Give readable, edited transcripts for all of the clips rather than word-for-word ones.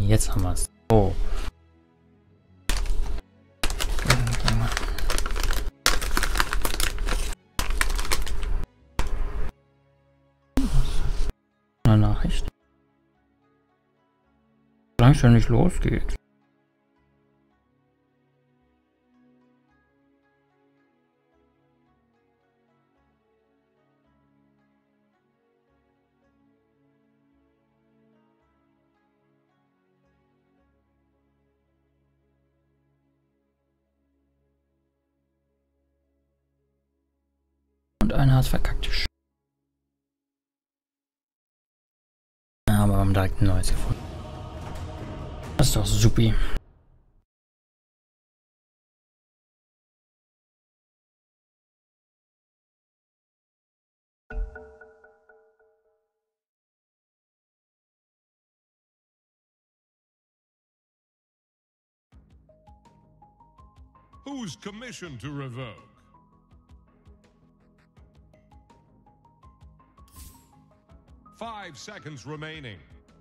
Jetzt haben wir es. Oh. Eine Nachricht. Solange schon nicht losgeht. Und einer hat verkackt. Aber wir haben direkt ein neues gefunden. Das ist doch supi. Whose commission to revoke? Five seconds remaining.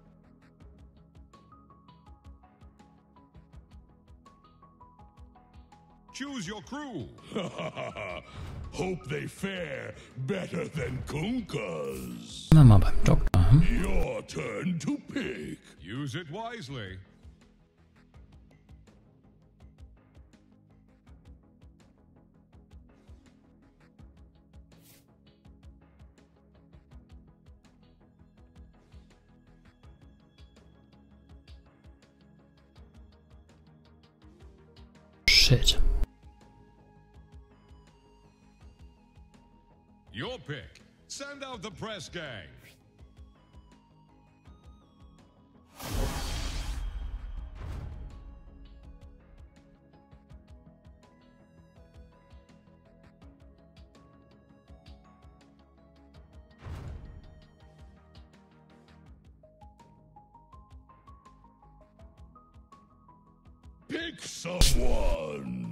Choose your crew. Hope they fare better than Kunkas. Mal beim Doktor. Hm? Your turn to pick. Use it wisely. Shit. Your pick. Send out the press gang. Pick someone.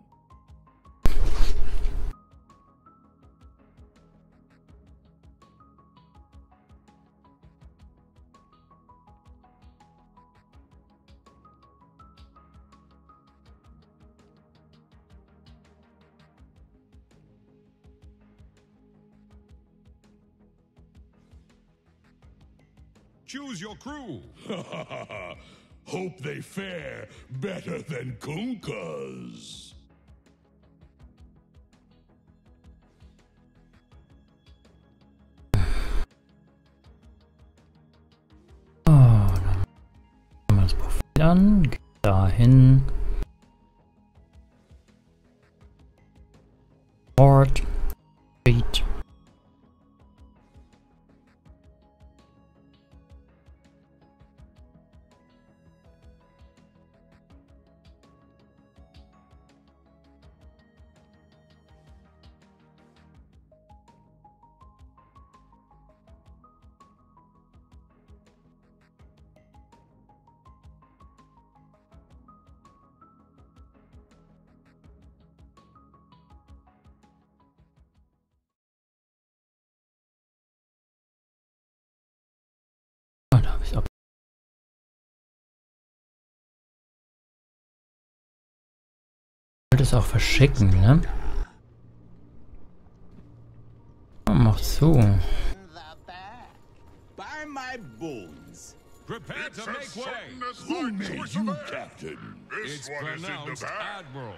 Choose your crew. Hope they fare better than Kunkas. Oh, dann machen wir das Profil an. Geht dahin. Board. Beat. Oh, da habe ich ab. Ich wollte es auch verschicken, ne? Oh, mach zu. By my bones. Prepare to make way. Who made you captain? It's pronounced Admiral.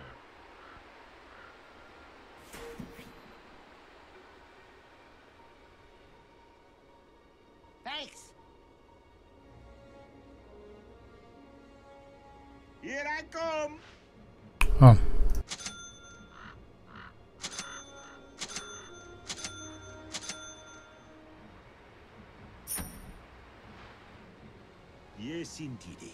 Thanks. Here I come. Oh. Yes, indeed.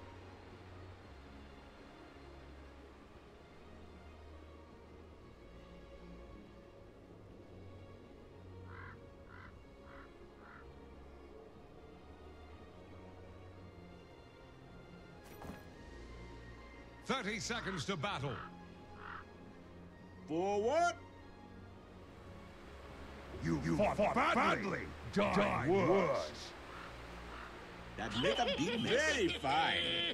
"30 seconds to battle." For what? You fought badly. Die worse. That make a big mess. Very fine.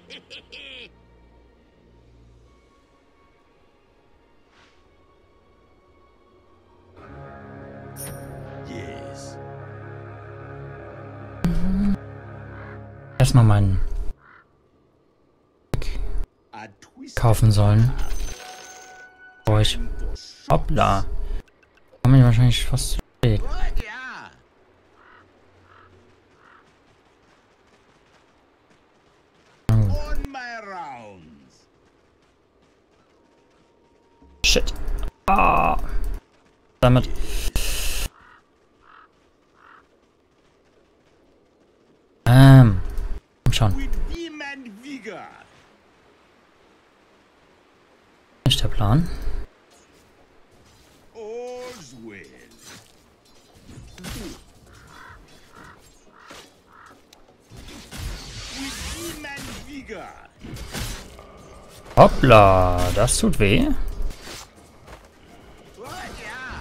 Yes. Erstmal meinen A twist. kaufen sollen. Bevor ich... Hoppla. Komme ich wahrscheinlich fast zu spät. Good, yeah. On my rounds. Shit. Ah. Damit. Komm schon. With vim and vigor. Nicht der Plan. All's well. With vim and vigor. Hoppla. Das tut weh. Good, yeah.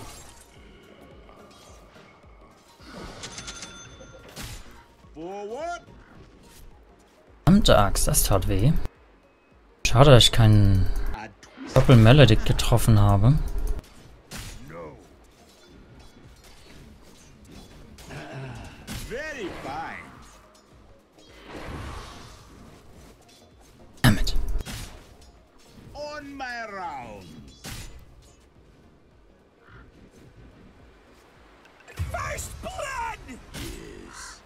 Forward. Verdammte Axt, das tat weh. Schade, dass ich keinen A twist. Doppel-Melodic getroffen habe. No. Very fine. Damit. On my rounds. First blood. Yes.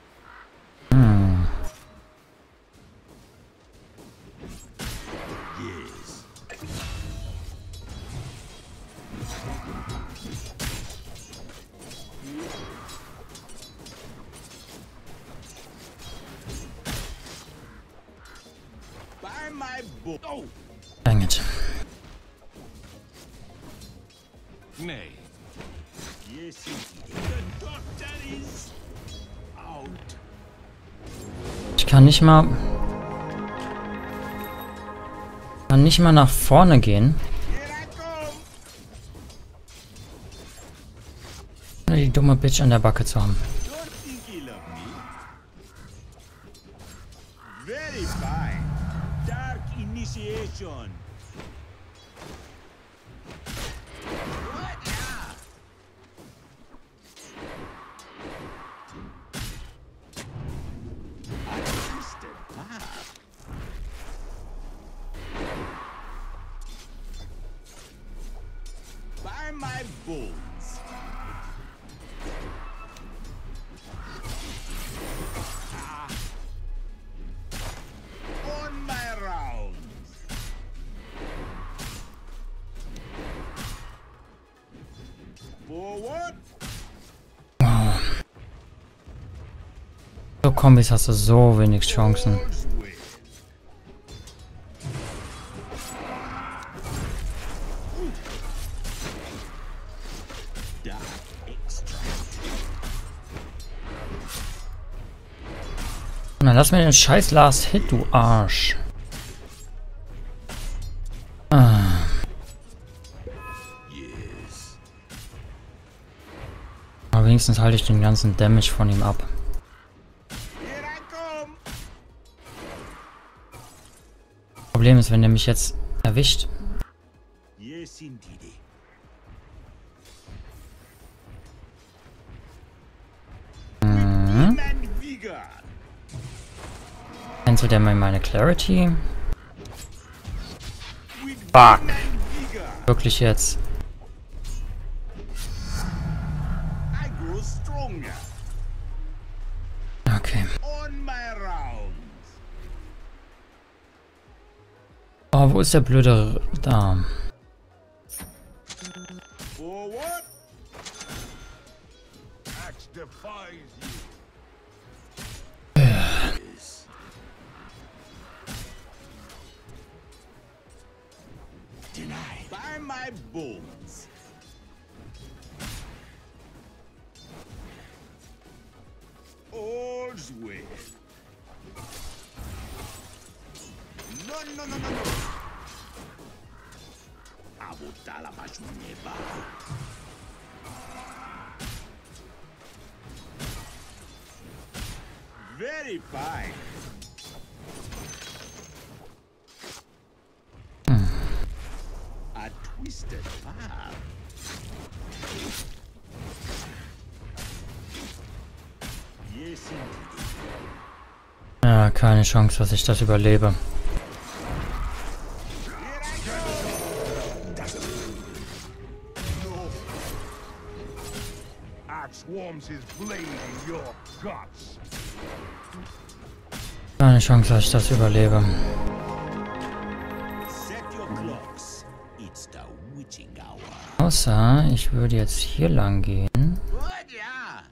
Yes. By my book. Oh. Dang it. Nay. Yes, indeed. The doctor is out. Ich kann nicht mal... nach vorne gehen, Here I come. ohne die dumme Bitch an der Backe zu haben. Don't think ill of me. Very fine. Dark initiation. What? Yeah. A twisted path. By my bones. On my rounds. Forward. So Kombis hast du so wenig Chancen. All's well. Dark extract. Und dann lass mir den scheiß Last Hit, du Arsch. Yes. Aber wenigstens halte ich den ganzen Damage von ihm ab. Here I come. Problem ist, wenn der mich jetzt erwischt. Yes, indeed. Vim and vigor. Cancelt er mir meine Clarity? With Fuck. vim and vigor. Wirklich jetzt. I grow stronger. Okay. On my rounds. Oh, wo ist der blöde... Da. Forward. Axe defies you. Yes. Denied. By my bones. All's well. No, no, no, no, no. Abotala bashuneba. Very fine. A twisted path. Yes, indeed. Ja, keine Chance, dass ich das überlebe. Axe warms his blade in your guts. Keine Chance, dass ich das überlebe. Set your clocks. It's the witching hour. Außer, ich würde jetzt hier lang gehen. Good, yeah.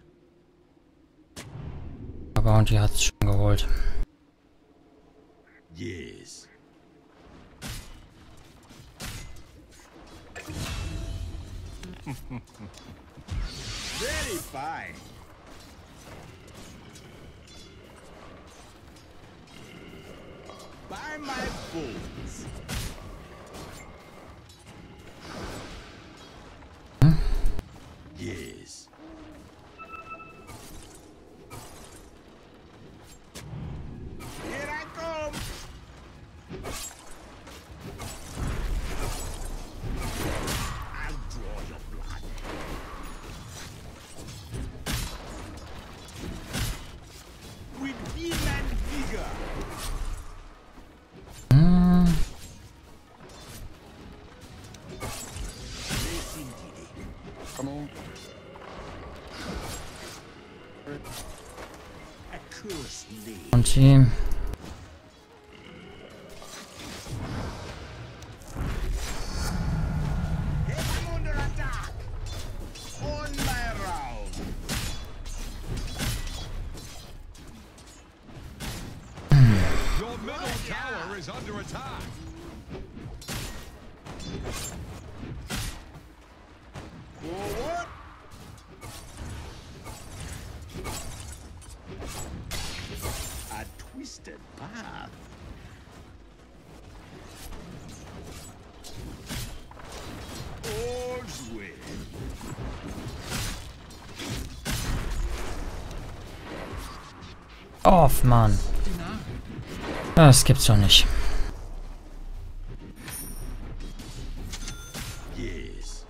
Aber und die hat es schon geholt. Yes. Very fine. By my bones. Yes. Here I come. I'll draw your blood. With vim and vigor. Hm, Yes, indeed. A curse lay. und die... I'm under attack. On my round. Your middle tower is under attack. Forward. A twisted path. All's well. Oh, Mann. Das gibt's doch nicht. Yes.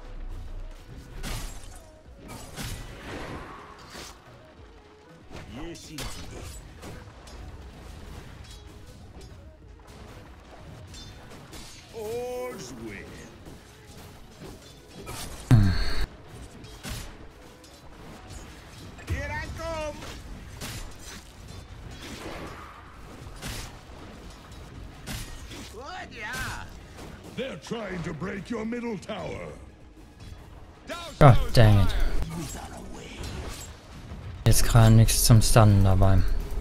Yes, indeed. All's well. Here I come. Good, yeah. They're trying to break your middle tower. God dang it. Jetzt gerade nichts zum Stunnen dabei.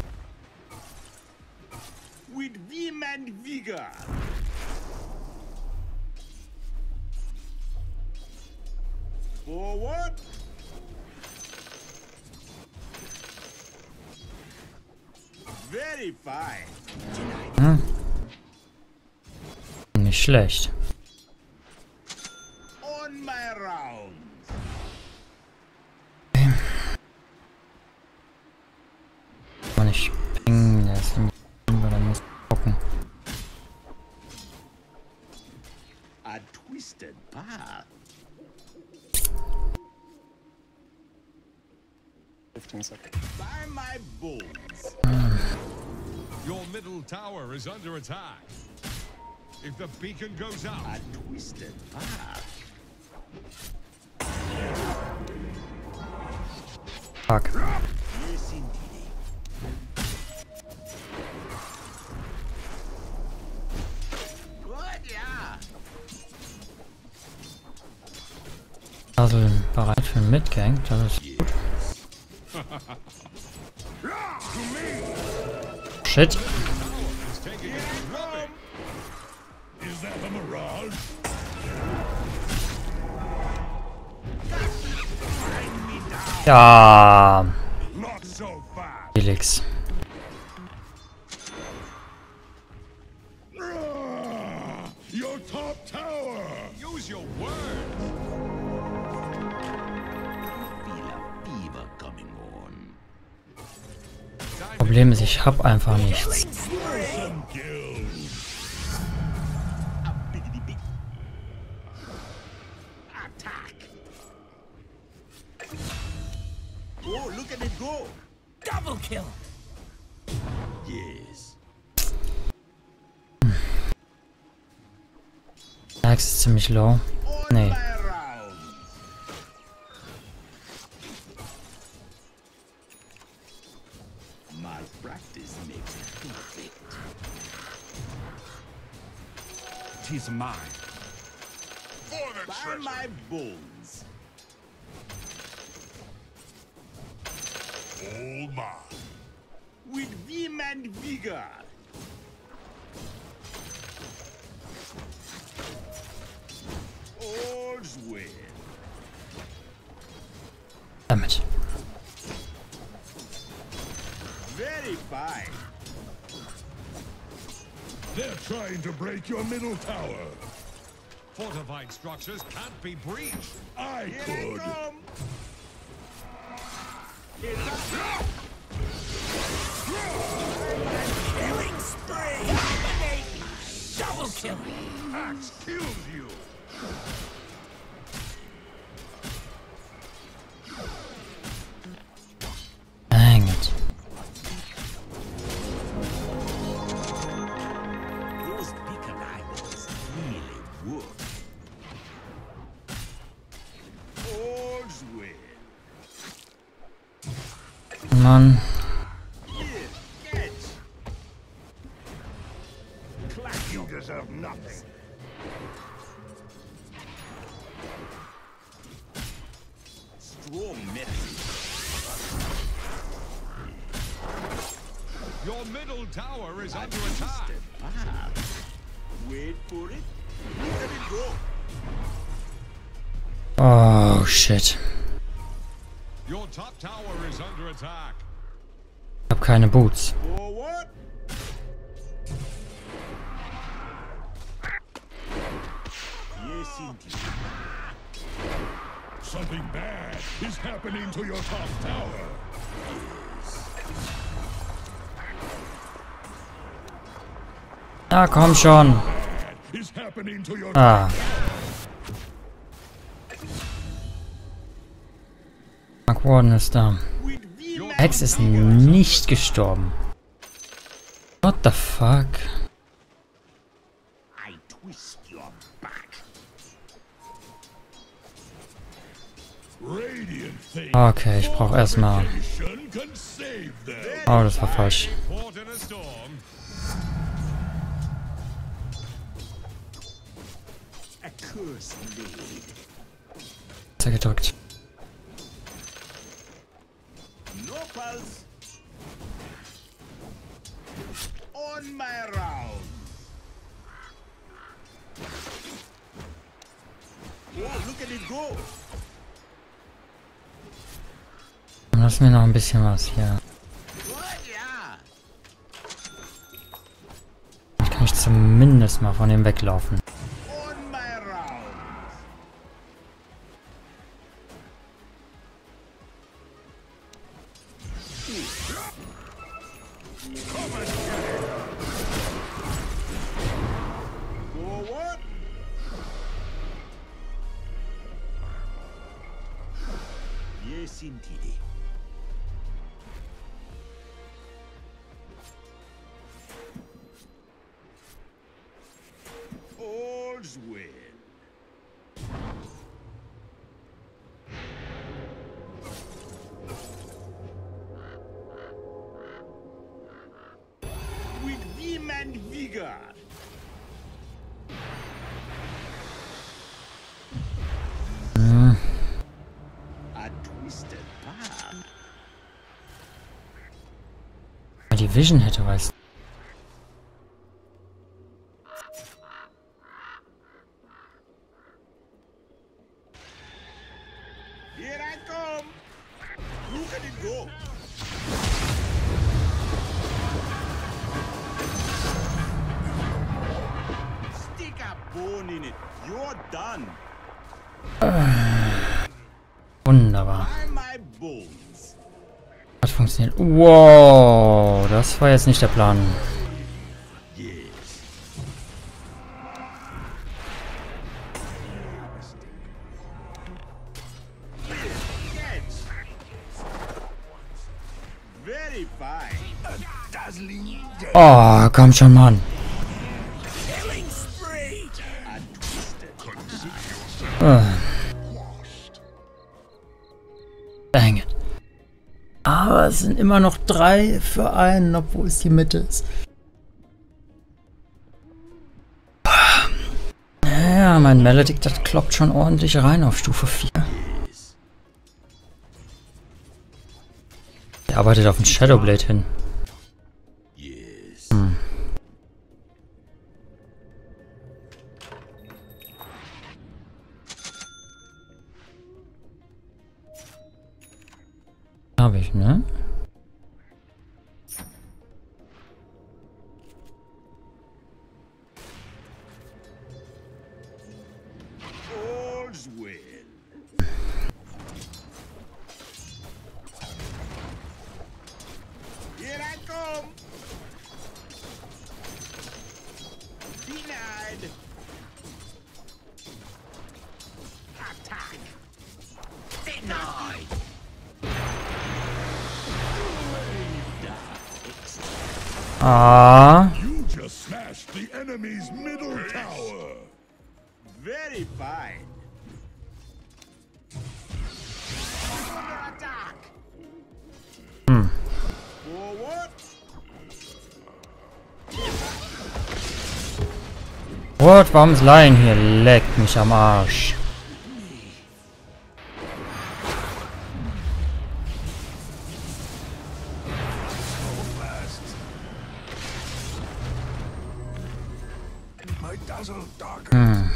With vim and vigor. Forward. Very fine. Nicht schlecht. On my round. Kann nicht pingen, der ist nämlich... Dann muss ich gucken. A twisted path. 15 seconds. By my bones. Your middle tower is under attack. If the beacon goes out, A twisted path. Fuck. Yes, indeed. Good, yeah. Also bereit für einen Midgang, das ist gut. Shit. it's taking a drubbing. Is that a mirage? Ja, Not so fast. Felix. Your top tower. Use your words. Feel a fever coming on. Problem ist, ich hab einfach nichts. Attack. Oh, look at it go. Double kill. Yes. Axe ist ziemlich low. Nee. My practice makes perfect. Tis mine. For the By treasure. my bones. All mine. With vim and vigor. All's well. Damit. Very fine. They're trying to break your middle tower. Fortified structures can't be breached. I Here I could. come. It's a killing spree. Double kill. Axe kills you. Dang it. Those beacon items really work. All's well. Mann. Here, catch. Clack You deserve nothing. strong medicine. Your middle tower is under attack. Ah, wait for it. Look at it go. Oh, shit. Your top tower is under attack. Ich hab keine Boots. For what? Yes, indeed. Something bad is happening to your top tower. Na, komm schon. Bad is happening to your Ah. Mark Warden ist da. With vim and Hex ist nicht gestorben. What the fuck? I twist your back. radiant thing. Okay, ich brauche erstmal. Fortification can save them. Oh, das war falsch. Caught in a storm. A curse laid. Gedrückt. No pulse. On my round. Oh, look at it go. Lass mir noch ein bisschen was hier. What? Yeah. Ich kann ich zumindest mal von dem weglaufen. On my round. Forward. Yes, indeed. All's well. With vim and vigor. A twisted path. Die Vision hätte, weißt du. Here I come. Look at it go. Stick a bone in it. You're done. Wunderbar. By my bones. Hat funktioniert. Wow, das war jetzt nicht der Plan. Very fine. A dazzling day. Oh, komm schon, Mann. Killing spree. And twisted. Dang it. Aber es sind immer noch 3 für einen, obwohl es die Mitte ist. Ja, mein Maledict, das kloppt schon ordentlich rein auf Stufe 4. Der arbeitet auf den Shadowblade hin. Yes. Hab ich, ne? All's well. Here I come. Denied. Attack. Denied. Ah. You just smashed the enemy's middle tower. Very fine. Under attack. Forward. What? Warum ist Lion hier? Leck mich am Arsch. My dazzle darker.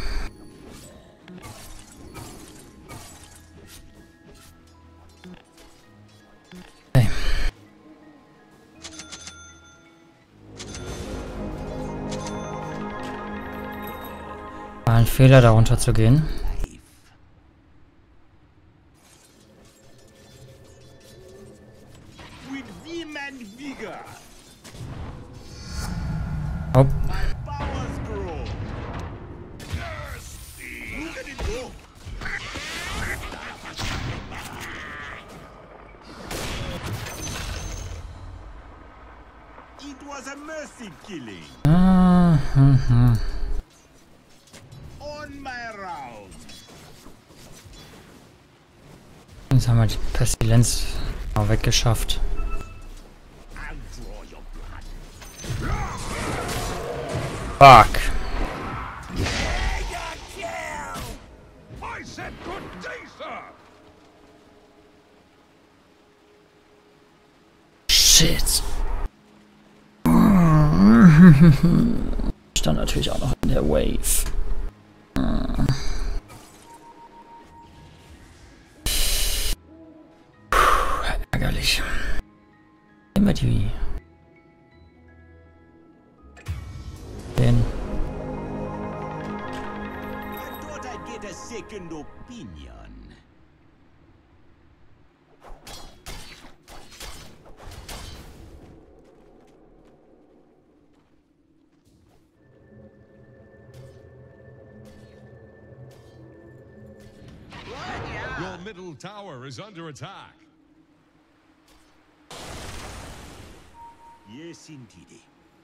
Okay. War ein Fehler, darunter zu gehen. With vim and vigor. Hopp. My powers grow. Look at it go. It was a mercy killing. On my round. Jetzt haben wir die Pestilenz mal weggeschafft. I'll draw your blood. Fuck. I said good day, sir. Shit. Stand natürlich auch noch in der Wave. Ärgerlich. Nehmen wir die. Den. I thought I'd get a second opinion. Your middle tower is under attack. Yes, indeed.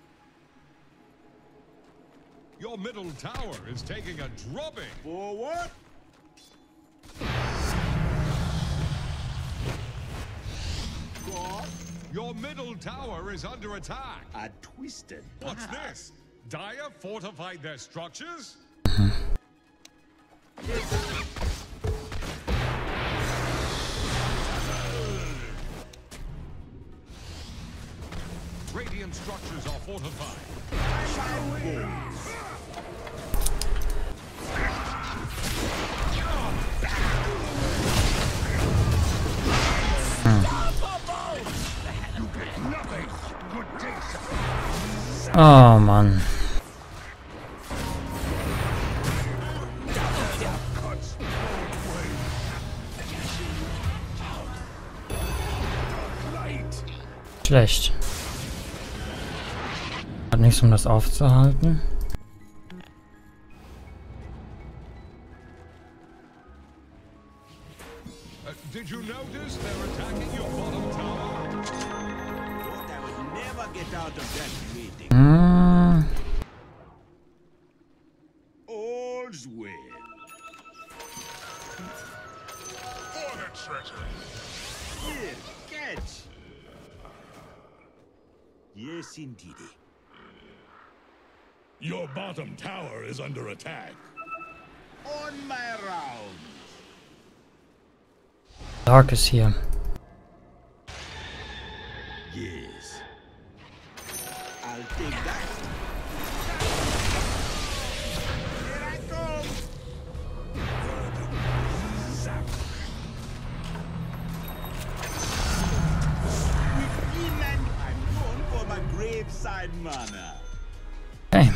Your middle tower is taking a drubbing. Forward. God, Your middle tower is under attack. a twisted. What's path. this? Dire fortified their structures? Radiant structures are fortified. Nothing. Good day, sir. Oh Mann. Cuts away. Light. Schlecht. Hat nichts, um das aufzuhalten. Did you notice they're attacking your bottom tower? Thought I would never get out of that meeting. All's well. For the treasure. Here, catch. Yes, indeed. Your bottom tower is under attack. On my round. Dark ist hier. Yes. I'll take that. Here I come. With Eman, I'm known for my graveside manner. Okay.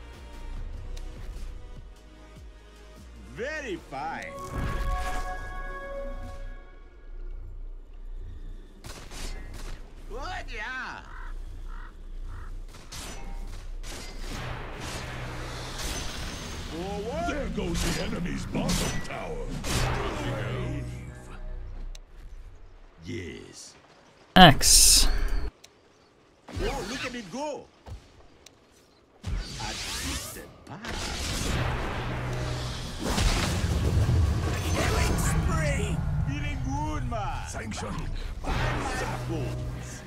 Very fine. Good, yeah. Forward. There goes the enemy's bottom tower. Yes. X. Oh, look at it go. A twisted path. Killing spree. Feeling good, man. Sanction. By my bones.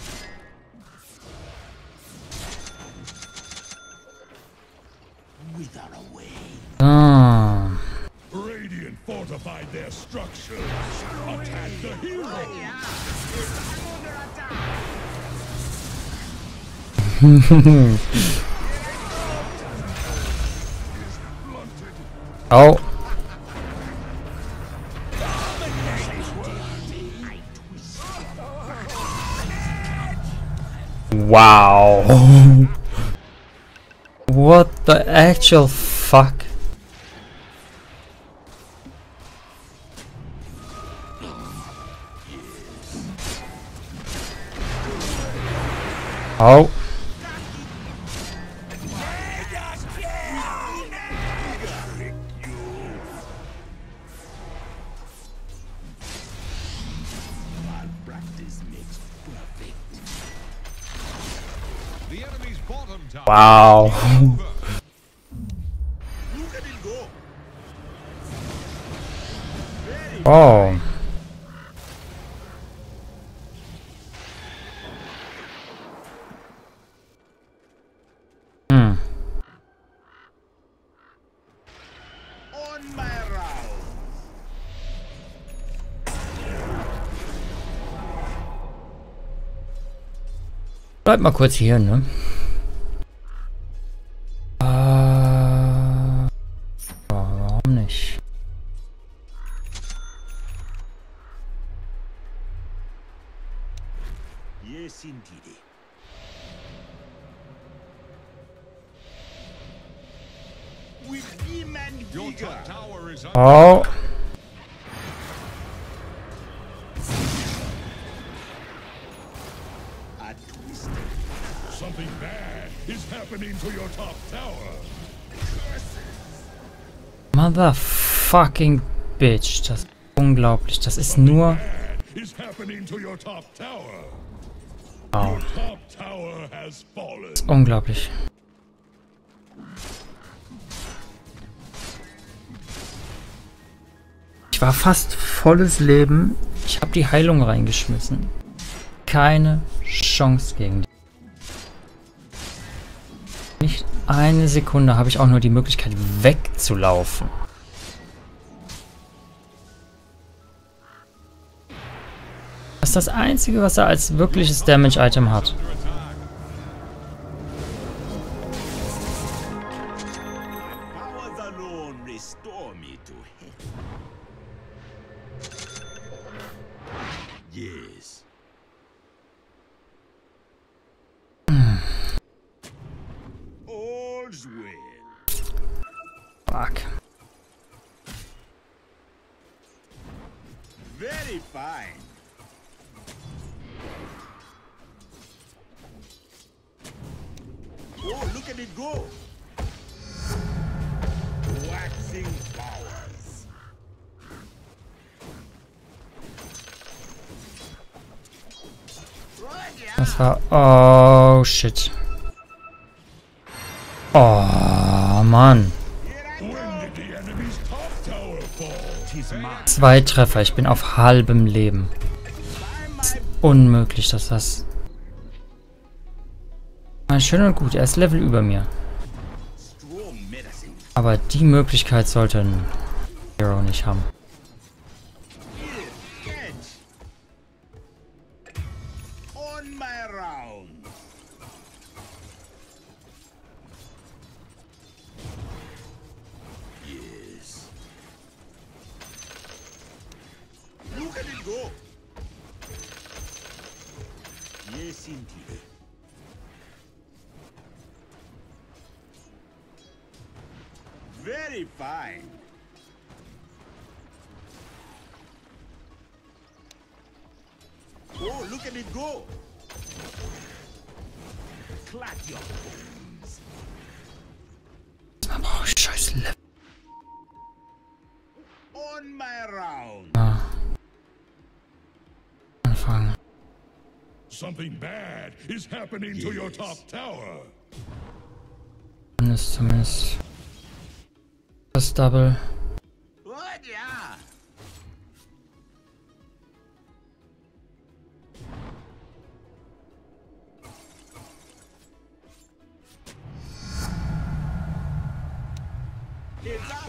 Wither away. Ah. Radiant fortified their structures. Attack the hero. Yeah. I'm under attack. Oh. Wow. What the actual fuck? Oh. Practice makes perfect. The enemy's bottom tower. Wow. Over. Look at it go. Very Oh. Hmm. on my round. Bleib mal kurz hier, ne? Warum nicht? Yes, indeed. With him and Your vigor. top tower is under Oh. A twisted. Something bad is happening to your top tower. Motherfucking bitch. Das ist unglaublich. Das ist nur... Bad is happening to your top tower. Wow. Top tower has fallen. Unglaublich. Ich war fast volles Leben. Ich habe die Heilung reingeschmissen. Keine Chance gegen die. Nicht eine Sekunde habe ich auch nur die Möglichkeit wegzulaufen. Das ist das Einzige, was er als wirkliches Damage-Item hat. under attack. Powers alone restore me to health. Yes. All's well. Fuck. Very fine. at it go. Waxing powers. Das war... Oh, shit. Oh, Mann. When did the enemy's top tower fall? Tis mine. 2 Treffer. Ich bin auf halbem Leben. Ist unmöglich, dass das... Schön und gut, er ist Level über mir. Strong medicine. Aber die Möglichkeit sollte ein Hero nicht haben. Here, catch. On my round. Yes. Look at it go. Yes, indeed. Very fine. Oh, look at it go. Clap your bones. Da brauche ich scheiß Level. On my round. Anfangen. Something bad is happening to your top tower. Dann ist zumindest das Double. What, yeah. It's up.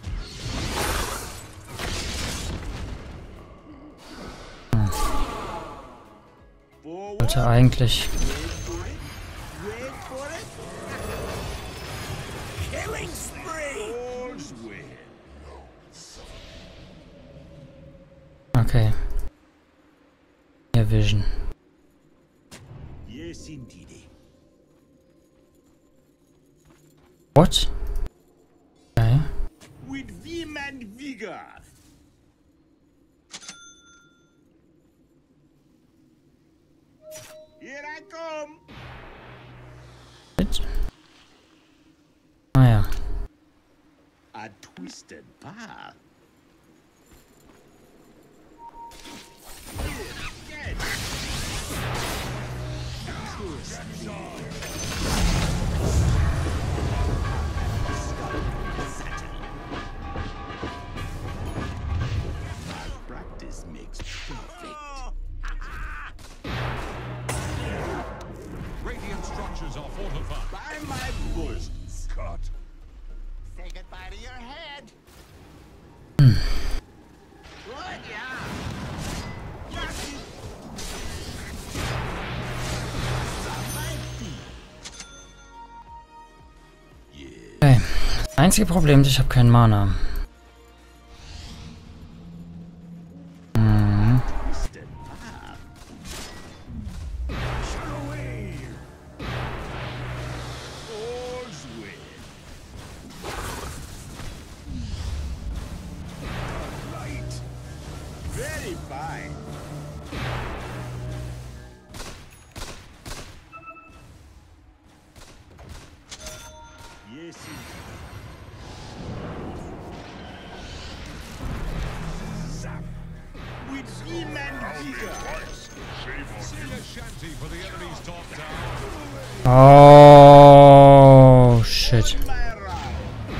Forward. Sollte eigentlich... Wait for it. Killing spree. All's well. Okay. Ja, Vision. Yes, indeed. What? Okay. With vim and vigor. Here I come. Shit. Ah ja. A twisted path. Get. Practice makes perfect. Radiant structures are fortified. By my bones. Cut. Say goodbye to your head. Good, yeah. Got it. My feet. Okay. Das einzige Problem ist, ich habe keinen Mana. Twisted path. All's well. Right. Very fine. Yes, indeed. Zap. With vim and vigor. See a shanty for the enemy's top tower. Oh, shit. My round.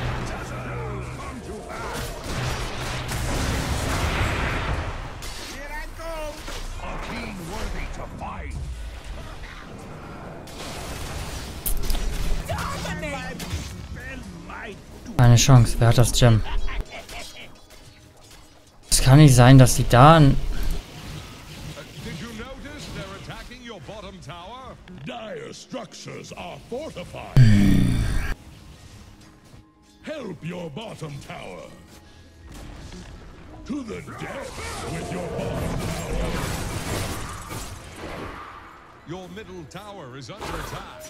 Here I come. A king worthy to fight. My spell might do. Keine Chance. Wer hat das Gem? Es kann nicht sein, dass sie da... Did you notice they're attacking your bottom tower? Dire structures are fortified. Help your bottom tower. To the death with your bottom tower. Your middle tower is under attack.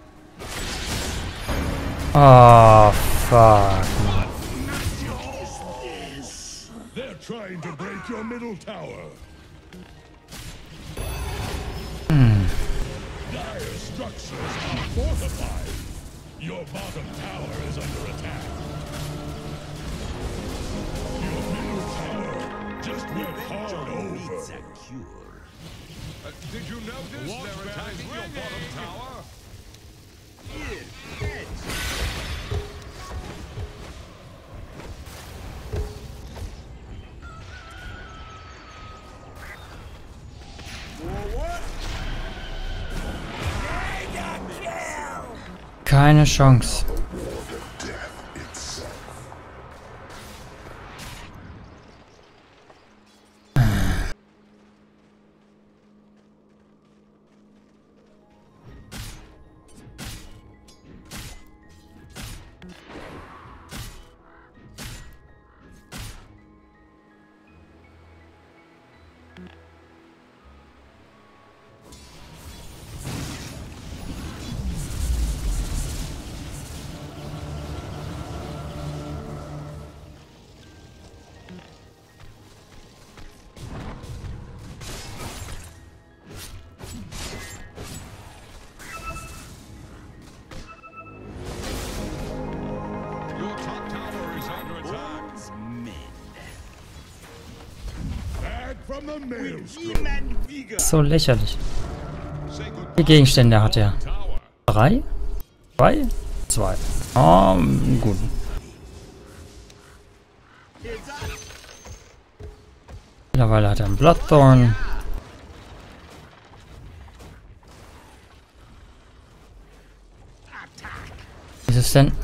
Oh, fuck. They're trying to break your middle tower. Dire structures are fortified. Your bottom tower is under attack. Your middle tower just went hard over. Secure. Did you notice they're attacking your bottom tower? Here, catch. Forward. Keine Chance. Your top tower is under attack. Back from the maelstrom. Him and vigor. So lächerlich. Say goodbye Wie viele Gegenstände hat er? tower. 3? 2? 2. Oh, gut. Heads up. Mittlerweile hat er einen Bloodthorn. Was ist es denn?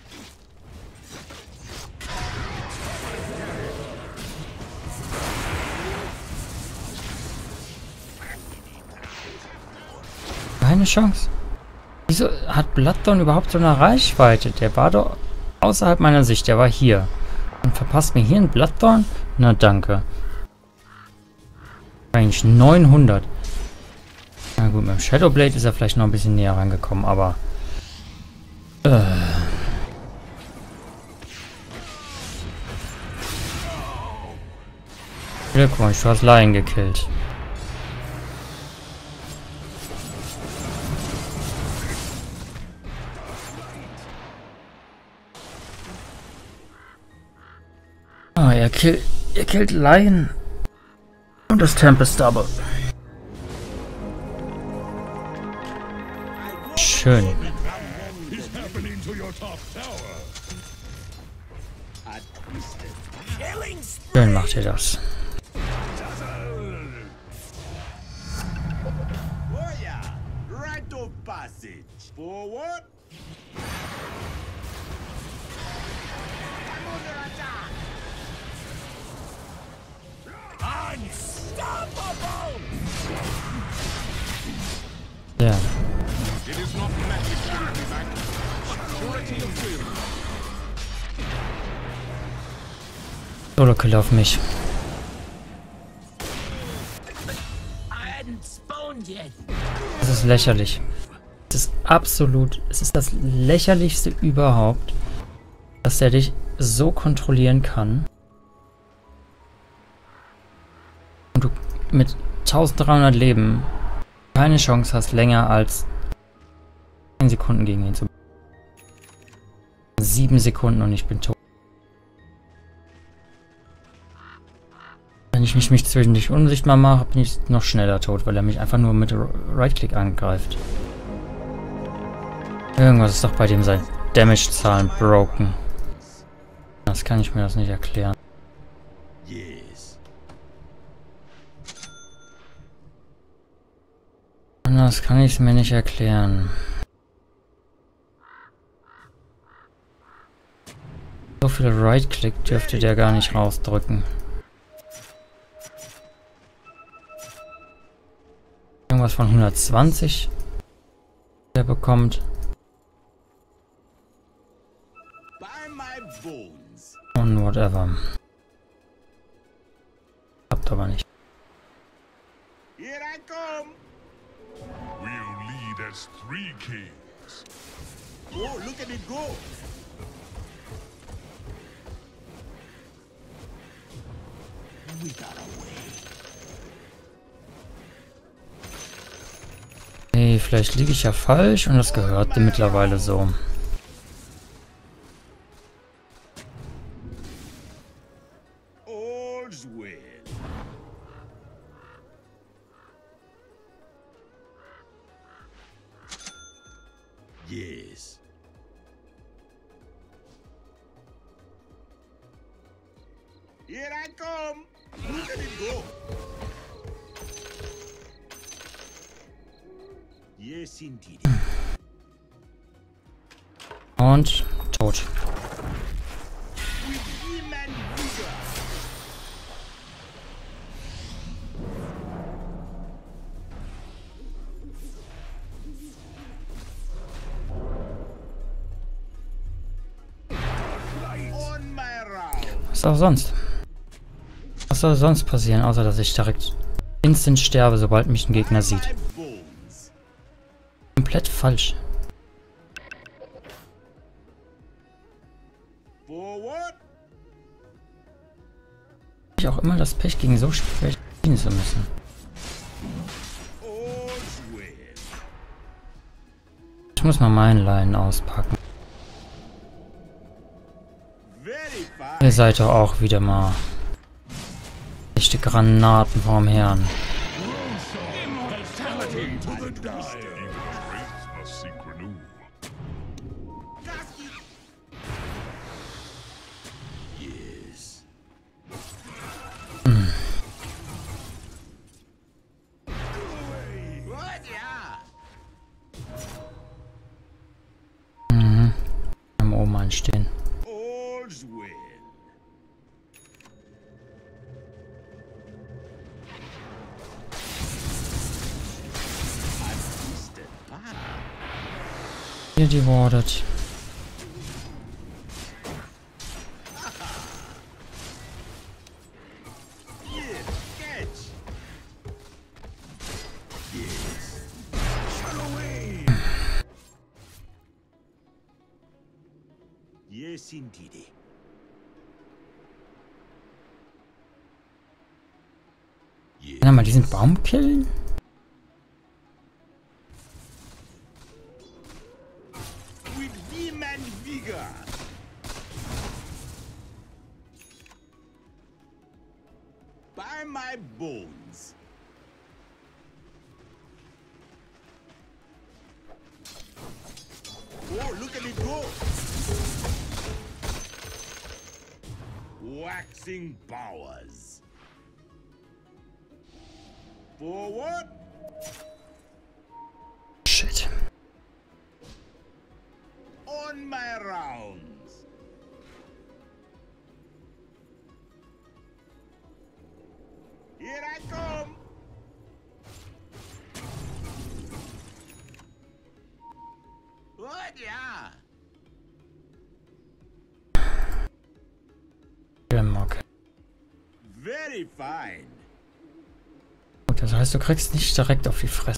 Keine Chance. Wieso hat Bloodthorn überhaupt so eine Reichweite? Der war doch außerhalb meiner Sicht. Der war hier. Und verpasst mir hier einen Bloodthorn? Na danke. Eigentlich 900. Na gut, mit dem Shadowblade ist er vielleicht noch ein bisschen näher rangekommen, aber... Glückwunsch, du hast Lion gekillt. Ah, er killt Lion. Und das Tempest Double. Schön. Is happening to your top tower. A twisted. Schön macht ihr das. Oh yeah. Right of passage. Forward. I'm under attack. Unstoppable. Ja. It is not magic to bring me back, but purity of will. Solo-Kill auf mich. Das ist lächerlich. Das ist absolut... Es ist das lächerlichste überhaupt, dass der dich so kontrollieren kann. Und du mit 1300 Leben keine Chance hast, länger als 10 Sekunden gegen ihn zu... 7 Sekunden und ich bin tot. Wenn ich mich zwischendurch unsichtbar mache, bin ich noch schneller tot, weil er mich einfach nur mit Right-Click angreift. Irgendwas ist doch bei dem sein Damage-Zahlen broken. Das kann ich mir das nicht erklären. Yes. Das kann ich es mir nicht erklären. So viel Right-Click dürfte der gar nicht rausdrücken. Irgendwas von 120, der bekommt. By my bones. Und whatever. Habt aber nicht. Here I come. We'll lead as 3 kings. Oh, look at it go. We got away. Hey, vielleicht liege ich ja falsch und das gehört mittlerweile so. Yes. Here I come. Look at it go. Yes, indeed. Und tot. With him and vigor. On my round. Was auch sonst? Was soll sonst passieren, außer dass ich direkt instant sterbe, sobald mich ein Gegner sieht? My bones. Komplett falsch. Forward. Ich auch immer das Pech, gegen so Spieler spielen zu müssen. All's well. Ich muss mal meinen Line auspacken. Very fine. Ihr seid doch auch wieder mal echte Granaten vorm Herrn. Immortality to the dying. Even dreams must seek renewal. Yes. What? Yeah. Am oben anstehen. All's well. Assistant. Hier die Wardet. Yes. Catch. Yes. Yes, indeed. Yes. Kann er mal diesen Baum killen? With vim and vigor. By my bones. Oh, look at it go. Waxing powers. Forward. Shit. On my rounds. Here I come. What? Yeah. Okay. Very fine. Gut, das heißt, du kriegst nicht direkt auf die Fresse.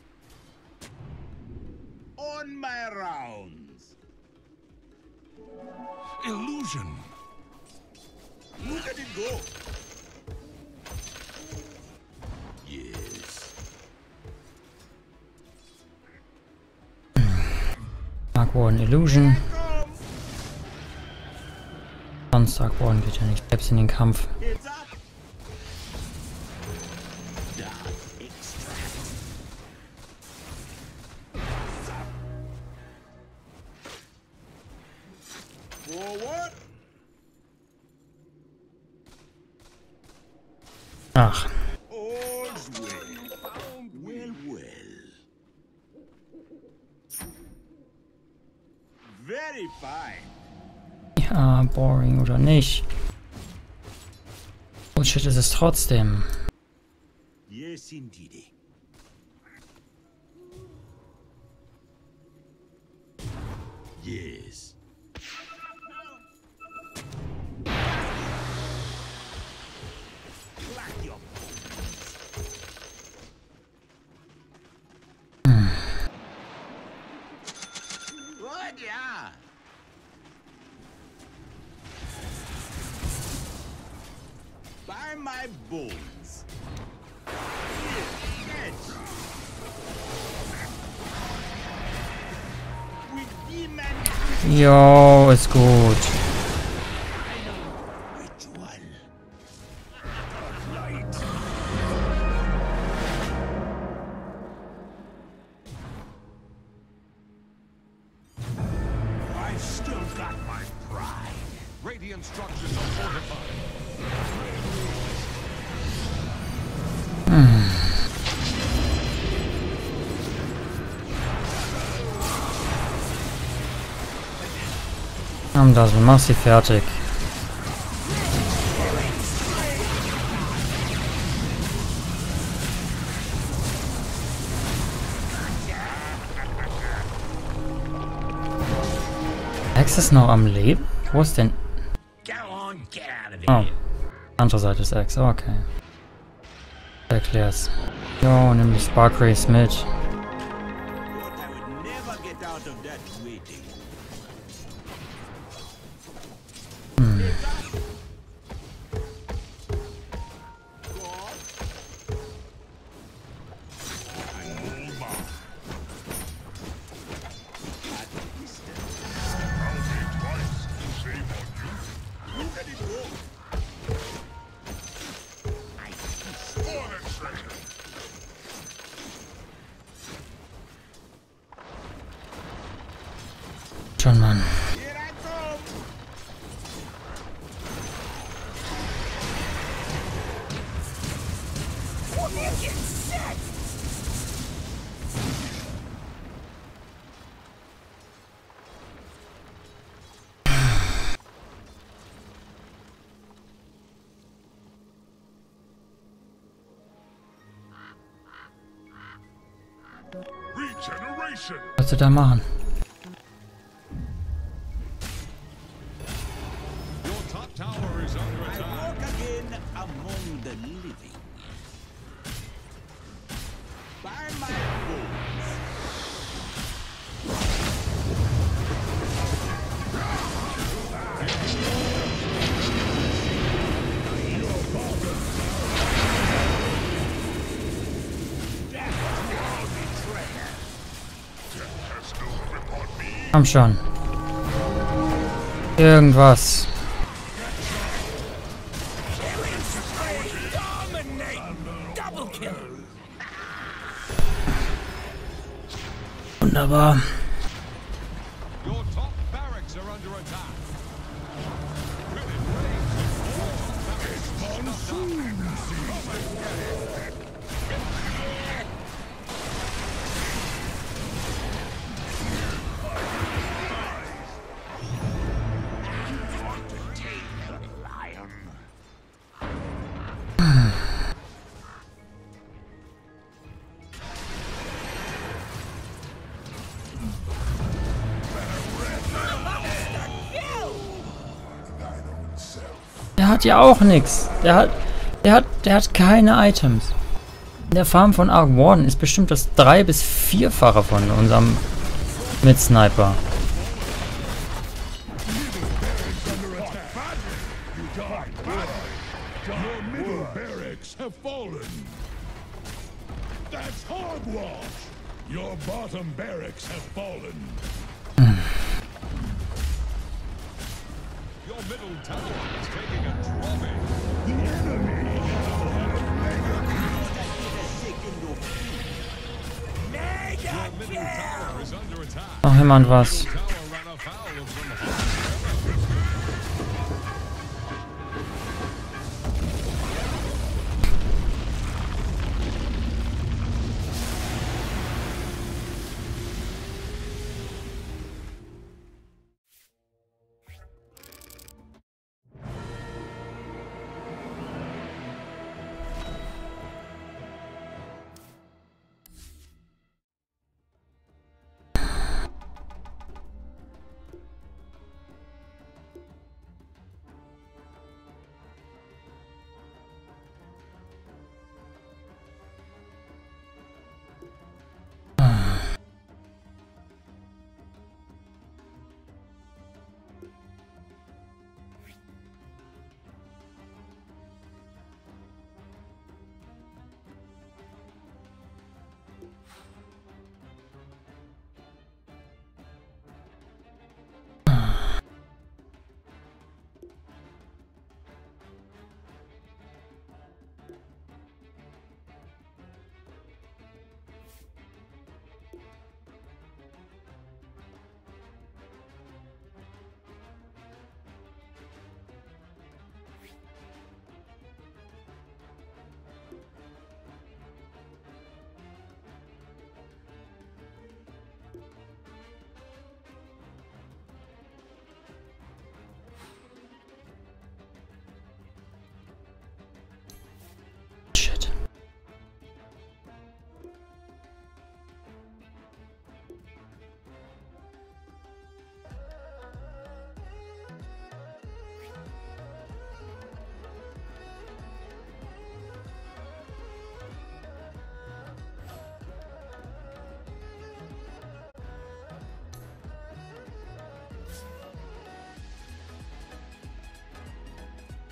On my rounds. Illusion. Look at it go. Yes. Dark Warden Illusion. Come. Sonst Dark Warden geht ja nicht. Selbst in den Kampf. Heads up. Dark extract. Forward. Ach, All's well. Well, well. Very fine. ja, boring oder nicht. Bullshit ist es trotzdem. Yes, indeed. Yes. Clack your What? Yeah. By my bones. Here, catch. With demon Jo, ist gut. ritual. Light. Radiant structures are fortified. Das, mach sie fertig. Axe ist noch am Leben? Wo ist denn? Oh, andere Seite ist Axe, okay. Erklär's. Jo, nimm die Spark Race mit. Thought I would never get out of that waiting. Schon, Mann. Here I come. Regeneration! Was soll da machen? Your top tower is under I attack. walk again among the living. By my bones. Komm schon. Irgendwas. Wunderbar. Your top barracks are under attack. Der hat ja auch nichts. Der hat keine Items. Der Farm von Arc Warden ist bestimmt das 3- bis 4-fache von unserem mit Sniper. Your middle barracks have fallen. That's hogwash. Your bottom barracks have fallen. Your middle tower is taking a drubbing. The enemy now have Your middle tower is under attack. Noch jemand was? Tower